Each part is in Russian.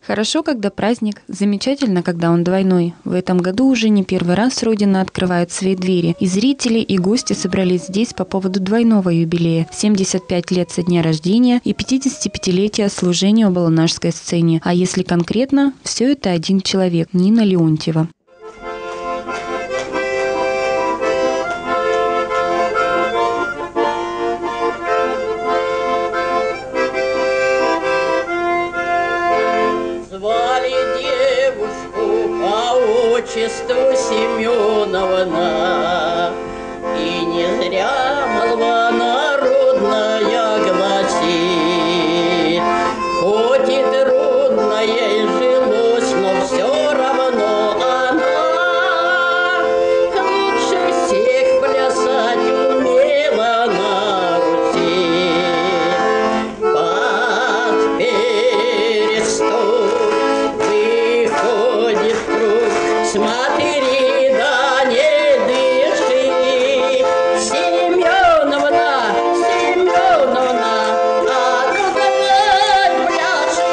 Хорошо, когда праздник, замечательно, когда он двойной. В этом году уже не первый раз Родина открывает свои двери. И зрители, и гости собрались здесь по поводу двойного юбилея – 75 лет со дня рождения и 55-летия служения в Балунашской сцене. А если конкретно, все это один человек – Нина Леонтьева. Отчеству Семеновна, и не зря молва народная гласит, хоть и трудно ей жилось, но все равно она лучше всех плясать умела на Руси. Под переступ выходит круг, смотри, да не дыши, Семеновна, Семеновна, а ну давай пляши.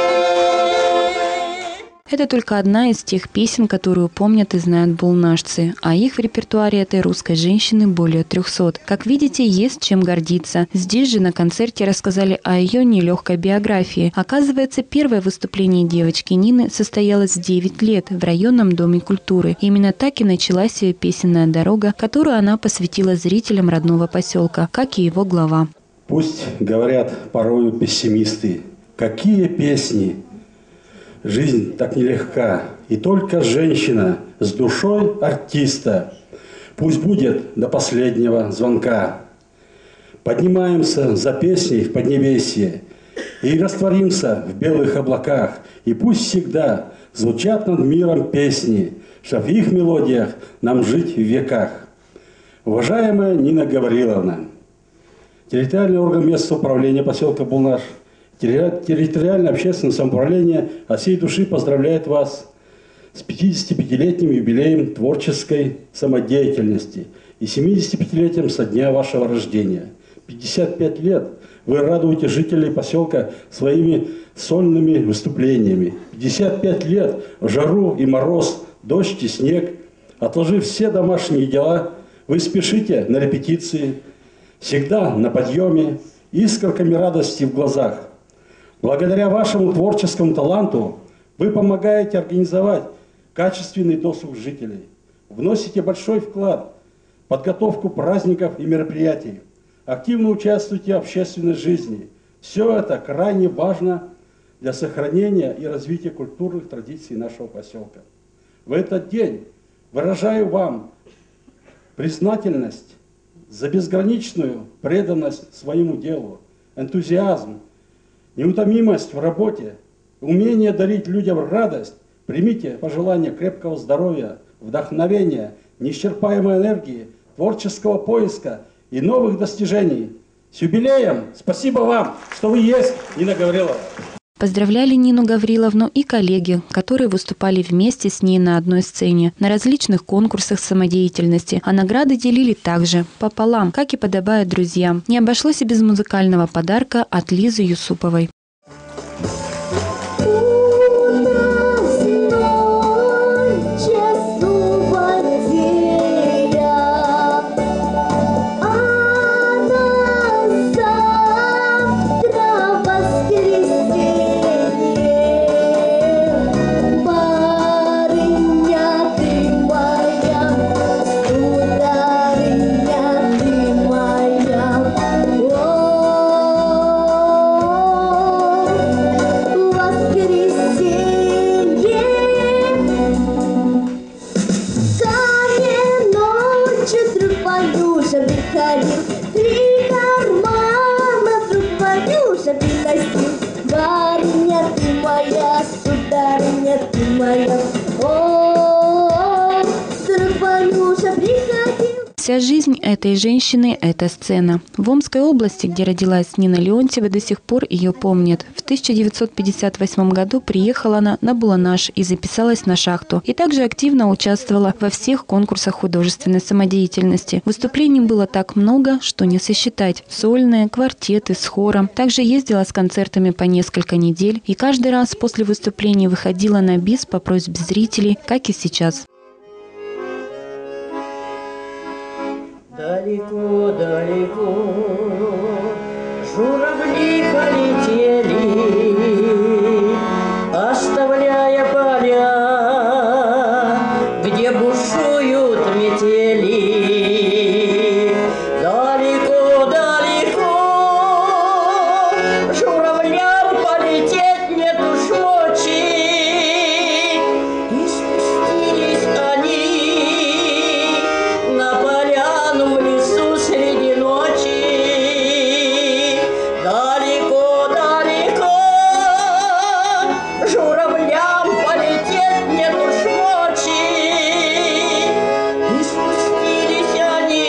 Это только одна из тех песен, которую помнят и знают балунашцы, а их в репертуаре этой русской женщины более 300. Как видите, есть чем гордиться. Здесь же на концерте рассказали о ее нелегкой биографии. Оказывается, первое выступление девочки Нины состоялось в 9 лет в районном доме культуры. Именно так и началась ее песенная дорога, которую она посвятила зрителям родного поселка, как и его глава. Пусть говорят порою пессимисты, какие песни. Жизнь так нелегка, и только женщина с душой артиста. Пусть будет до последнего звонка. Поднимаемся за песней в поднебесье и растворимся в белых облаках. И пусть всегда звучат над миром песни, чтоб в их мелодиях нам жить в веках. Уважаемая Нина Гавриловна, территориальный орган местного управления поселка Балунаш, территориальное общественное самоуправление от всей души поздравляет вас с 55-летним юбилеем творческой самодеятельности и 75-летием со дня вашего рождения. 55 лет вы радуете жителей поселка своими сольными выступлениями. 55 лет в жару и мороз, дождь и снег, отложив все домашние дела, вы спешите на репетиции, всегда на подъеме, искорками радости в глазах. Благодаря вашему творческому таланту вы помогаете организовать качественный досуг жителей, вносите большой вклад в подготовку праздников и мероприятий, активно участвуете в общественной жизни. Все это крайне важно для сохранения и развития культурных традиций нашего поселка. В этот день выражаю вам признательность за безграничную преданность своему делу, энтузиазм, неутомимость в работе, умение дарить людям радость. Примите пожелания крепкого здоровья, вдохновения, неисчерпаемой энергии, творческого поиска и новых достижений. С юбилеем! Спасибо вам, что вы есть, Нина Гавриловна. Поздравляли Нину Гавриловну и коллеги, которые выступали вместе с ней на одной сцене, на различных конкурсах самодеятельности, а награды делили также, пополам, как и подобает друзьям. Не обошлось и без музыкального подарка от Лизы Юсуповой. Вся жизнь этой женщины – это сцена. В Омской области, где родилась Нина Леонтьева, до сих пор ее помнят. В 1958 году приехала она на Буланаш и записалась на шахту. И также активно участвовала во всех конкурсах художественной самодеятельности. Выступлений было так много, что не сосчитать. Сольные, квартеты с хором. Также ездила с концертами по несколько недель. И каждый раз после выступлений выходила на бис по просьбе зрителей, как и сейчас. Далеко, далеко журавли полетели, оставляя поля, где бушуют метели. Далеко, далеко журавлям полететь нет уж мочи, и спустились они на поляну в лесу среди ночи. Далеко, далеко журавлям полететь нет уж мочи, и спустились они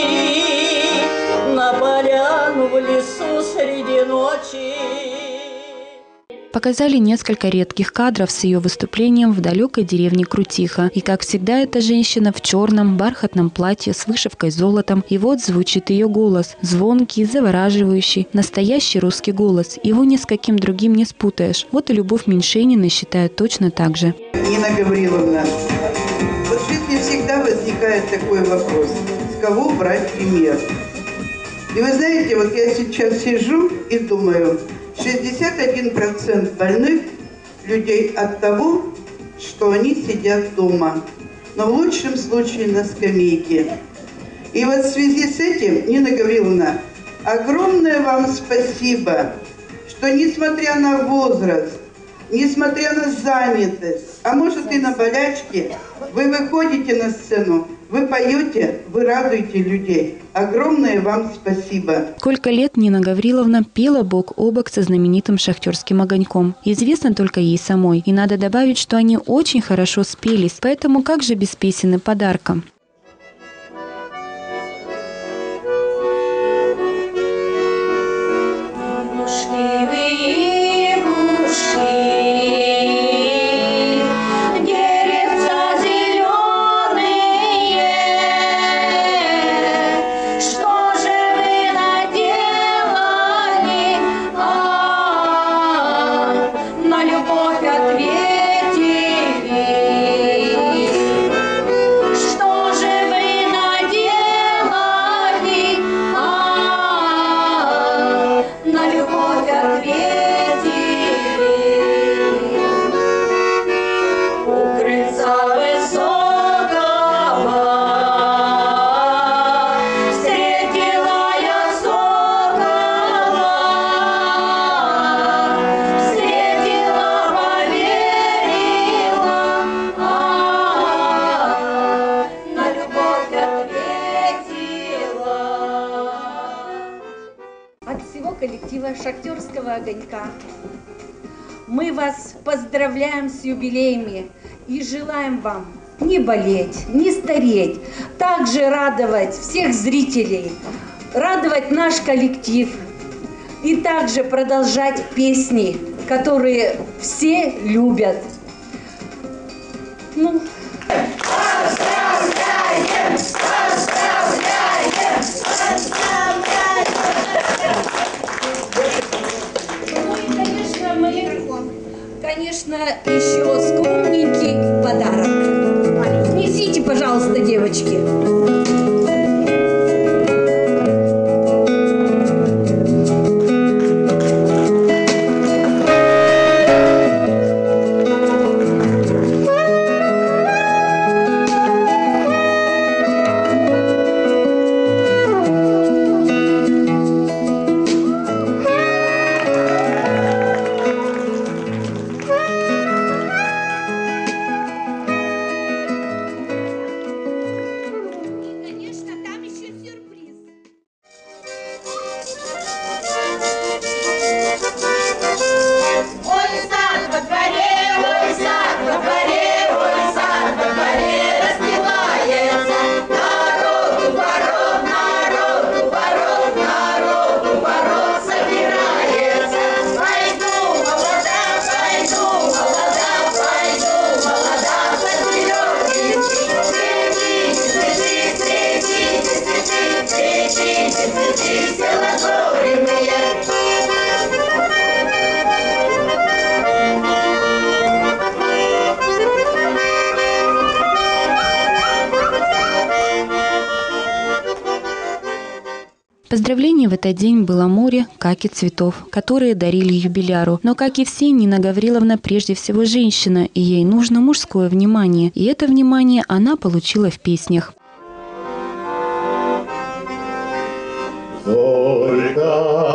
на поляну в лесу среди ночи. Показали несколько редких кадров с ее выступлением в далекой деревне Крутиха. И, как всегда, эта женщина в черном бархатном платье с вышивкой золотом. И вот звучит ее голос. Звонкий, завораживающий. Настоящий русский голос. Его ни с каким другим не спутаешь. Вот и Любовь Меньшенина считает точно так же. Нина Гавриловна, вот в жизни всегда возникает такой вопрос. С кого брать пример? И вы знаете, вот я сейчас сижу и думаю, 61% больных людей от того, что они сидят дома, но в лучшем случае на скамейке. И вот в связи с этим, Нина Гавриловна, огромное вам спасибо, что несмотря на возраст, несмотря на занятость, а может и на болячки, вы выходите на сцену, вы поете, вы радуете людей. Огромное вам спасибо. Сколько лет Нина Гавриловна пела бок о бок со знаменитым шахтерским огоньком. Известно только ей самой. И надо добавить, что они очень хорошо спелись. Поэтому как же без песен и подарка? Коллектива «Шахтерского огонька». Мы вас поздравляем с юбилеями и желаем вам не болеть, не стареть, также радовать всех зрителей, радовать наш коллектив и также продолжать песни, которые все любят. Конечно, еще скромненький подарок. Несите, пожалуйста, девочки. Поздравлений в этот день было море, как и цветов, которые дарили юбиляру. Но, как и все, Нина Гавриловна прежде всего женщина, и ей нужно мужское внимание. И это внимание она получила в песнях. Зорька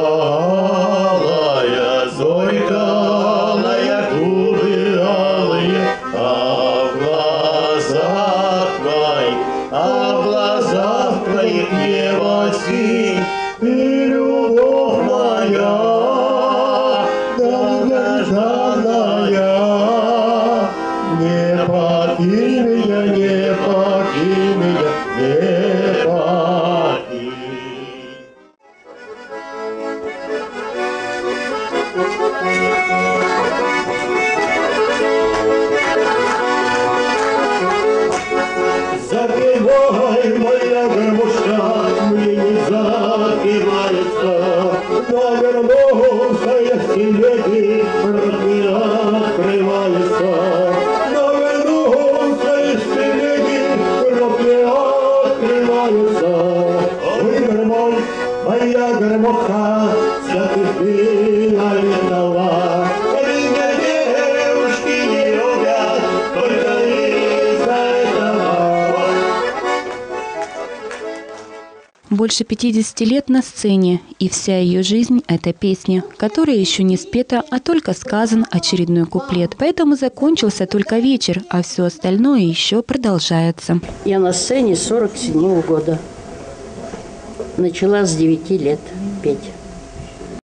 алая, зорька алая, губы алые, а в глазах твоих небо синь, ты любовь моя, долгожданная, не покинь меня, не покинь меня, не покинь. Запевай, моя гармошка, мне не запевается, на вернулся стилеты, рты открываются, на вернулся стилеты, рты открываются. Ой, гармонь, моя гармоха, запевала летала, меня девушки не любят, только из-за этого. Больше 50 лет на сцене, и вся ее жизнь – это песня, которая еще не спета, а только сказан очередной куплет. Поэтому закончился только вечер, а все остальное еще продолжается. Я на сцене с 47-го года. Начала с 9 лет петь.